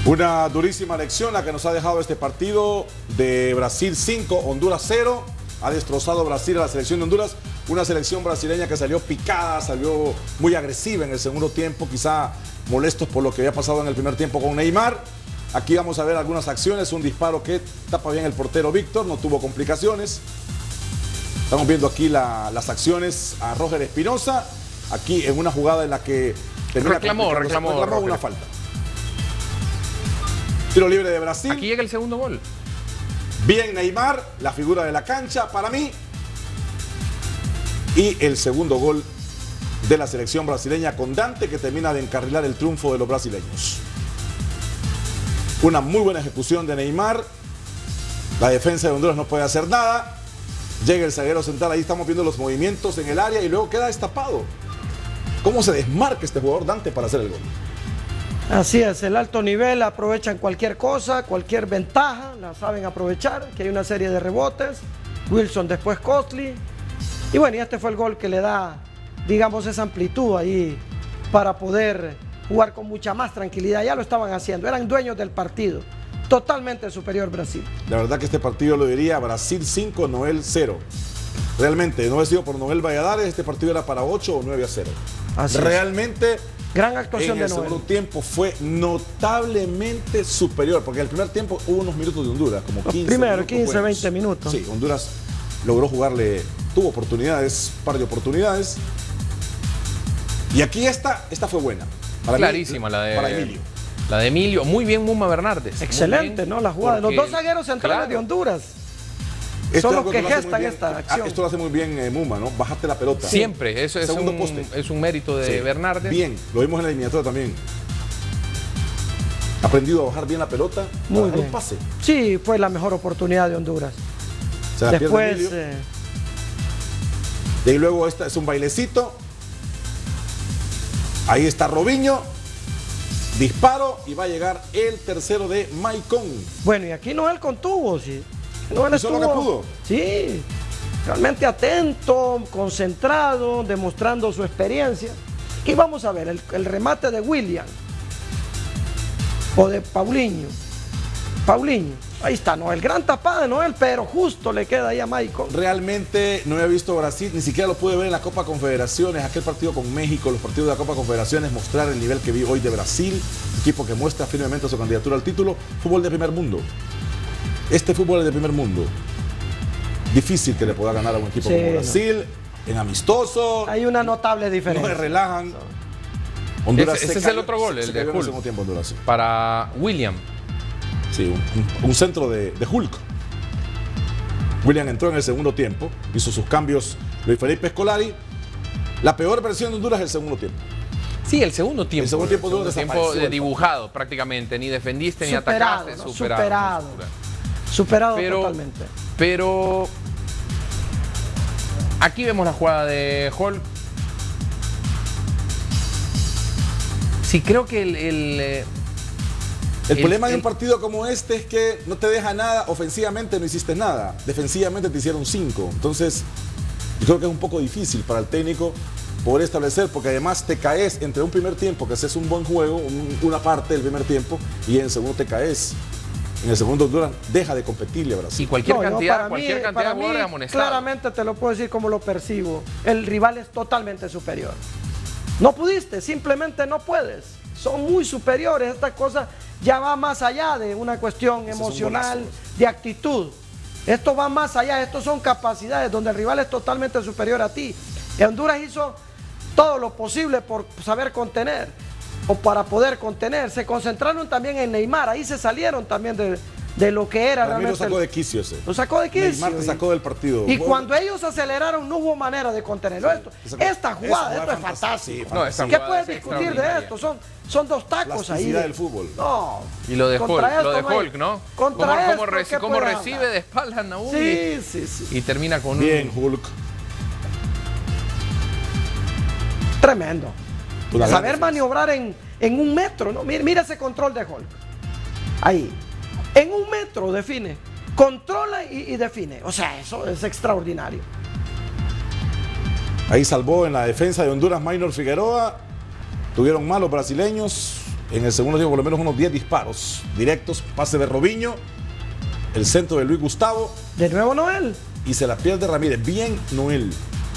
Una durísima lección la que nos ha dejado este partido de Brasil 5, Honduras 0. Ha destrozado Brasil a la selección de Honduras. Una selección brasileña que salió picada, salió muy agresiva en el segundo tiempo, quizá molestos por lo que había pasado en el primer tiempo con Neymar. Aquí vamos a ver algunas acciones, un disparo que tapa bien el portero Víctor, no tuvo complicaciones. Estamos viendo aquí las acciones a Roger Espinosa, aquí en una jugada en la que reclamó una falta. Tiro libre de Brasil. Aquí llega el segundo gol. Bien Neymar, la figura de la cancha para mí. Y el segundo gol de la selección brasileña con Dante, que termina de encarrilar el triunfo de los brasileños. Una muy buena ejecución de Neymar. La defensa de Honduras no puede hacer nada. Llega el zaguero central, ahí estamos viendo los movimientos en el área y luego queda destapado. ¿Cómo se desmarca este jugador Dante para hacer el gol? Así es, el alto nivel, aprovechan cualquier cosa, cualquier ventaja, la saben aprovechar, que hay una serie de rebotes, Wilson después Costly, y bueno, y este fue el gol que le da, digamos, esa amplitud ahí para poder jugar con mucha más tranquilidad. Ya lo estaban haciendo, eran dueños del partido, totalmente superior Brasil. La verdad que este partido lo diría Brasil 5, Noel 0. Realmente, no hubiera sido por Noel Valladares, este partido era para 8 o 9-0. Realmente... Gran actuación en el de Noel. segundo tiempo fue notablemente superior, porque en el primer tiempo hubo unos minutos de Honduras, como 15 primero, minutos 15, buenos. 20 minutos. Sí, Honduras logró jugarle, tuvo oportunidades, un par de oportunidades. Y aquí esta fue buena. Para clarísima mí, la de Emilio. La de Emilio, muy bien Muma Bernardes. Excelente, ¿no? La jugada de los dos zagueros centrales claro, de Honduras. Esto Son los que gestan esta acción. Esto lo hace muy bien Muma, ¿no? Bajaste la pelota. Siempre, eso es un mérito de Bernardes. Bien, lo vimos en la eliminatoria también. Aprendido a bajar bien la pelota, muy bien. Un pase. Sí, fue la mejor oportunidad de Honduras. Después, y luego esta es un bailecito. Ahí está Robinho. Disparo y va a llegar el tercero de Maicon. Bueno, y aquí Noel contuvo, sí. Noel estuvo, lo que pudo. Sí, realmente atento, concentrado, demostrando su experiencia. Aquí vamos a ver el remate de William o de Paulinho. Ahí está Noel, gran tapada de Noel, pero justo le queda ahí a Maicon. Realmente no había visto Brasil, ni siquiera lo pude ver en la Copa Confederaciones, aquel partido con México, los partidos de la Copa Confederaciones, mostrar el nivel que vi hoy de Brasil, equipo que muestra firmemente su candidatura al título, fútbol de primer mundo. Este fútbol es de primer mundo. Difícil que le pueda ganar a un equipo como Brasil, en amistoso. Hay una notable diferencia. No se relajan. Honduras ese es el otro gol, el de Hulk. Tiempo, Honduras. Para William. Sí, un centro de Hulk. William entró en el segundo tiempo, hizo sus cambios Luis Felipe Scolari. La peor versión de Honduras es el segundo tiempo. Sí, el segundo tiempo. El segundo tiempo dibujado prácticamente, ni defendiste ni atacaste. ¿no? Superado totalmente. Pero aquí vemos la jugada de Hulk. Sí, creo que el problema de un partido como este es que no te deja nada, ofensivamente no hiciste nada, defensivamente te hicieron 5. Entonces, yo creo que es un poco difícil para el técnico poder establecer, porque además te caes entre un primer tiempo, que haces un buen juego, una parte del primer tiempo, y en el segundo te caes. En el segundo Honduras deja de competirle a Brasil. Y cualquier cantidad de jugadores amonestados. Claramente te lo puedo decir como lo percibo. El rival es totalmente superior. No pudiste, simplemente no puedes. Son muy superiores. Esta cosa ya va más allá de una cuestión emocional, de actitud. Esto va más allá. Estos son capacidades donde el rival es totalmente superior a ti. Y Honduras hizo todo lo posible por saber contener o para poder contener. Se concentraron también en Neymar. Ahí se salieron también de lo que era realmente. Lo sacó de quicio ese. Lo sacó de quicio. Neymar te sacó del partido. Y cuando ellos aceleraron no hubo manera de contenerlo. Esta jugada, esto es fantástico. Sí, ¿Qué puedes discutir de esto? Son dos tacos ahí. Del fútbol. No. Y lo de Hulk, ¿no? Cómo recibe de espaldas Naúl. Sí. Y termina con bien, Hulk. Tremendo. Saber maniobrar en 1 metro, ¿no? Mira ese control de Hulk. Ahí. En 1 metro define. Controla y define. O sea, eso es extraordinario. Ahí salvó en la defensa de Honduras Maynor Figueroa. Tuvieron malos brasileños. En el segundo tiempo por lo menos unos 10 disparos directos, pase de Robinho, el centro de Luis Gustavo. De nuevo Noel. Y se la pierde Ramírez. Bien Noel.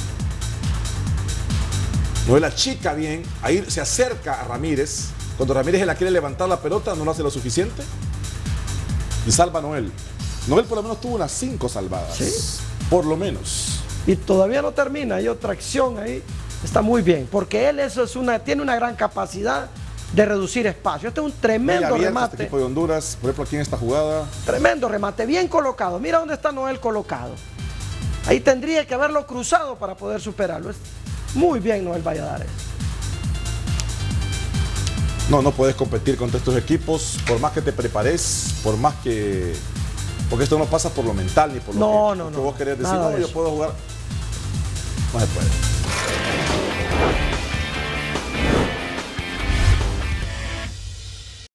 Noel achica bien, ahí se acerca a Ramírez. Cuando Ramírez la quiere levantar la pelota, no lo hace lo suficiente. Y salva a Noel. Noel por lo menos tuvo unas 5 salvadas. Sí. Por lo menos. Y todavía no termina, hay otra acción ahí. Está muy bien, porque él tiene una gran capacidad de reducir espacio. Este es un tremendo remate. Este equipo de Honduras, por ejemplo, aquí en esta jugada. Tremendo remate, bien colocado. Mira dónde está Noel colocado. Ahí tendría que haberlo cruzado para poder superarlo. Es muy bien Noel Valladares. No puedes competir contra estos equipos, por más que te prepares, por más que... Porque esto no pasa por lo mental ni por lo que vos querés decir. No, yo puedo jugar. No se puede.